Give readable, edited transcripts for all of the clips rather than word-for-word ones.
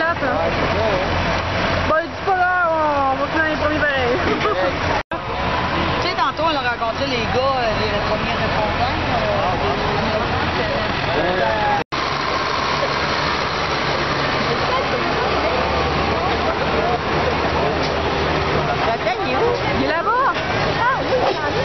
4. Bon, il dit pas là, on va finir les premiers pareils. Tu sais, tantôt, on a rencontré les gars, les premiers répondants. Il est là-bas! Ah oui, il est là.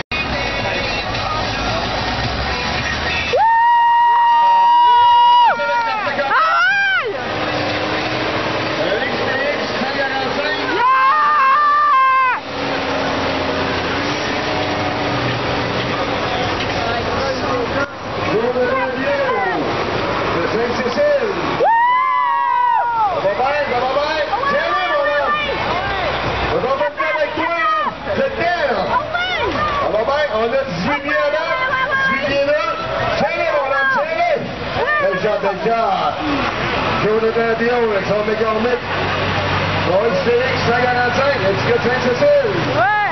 On a 18 biens là, 18 biens là. Tiens-les, mon homme, tiens-les. Bel job, bel job. Jonathan Dion, avec son méga mix. Bon, Félix, 145. Est-ce que Sainte-Cécile? Ouais!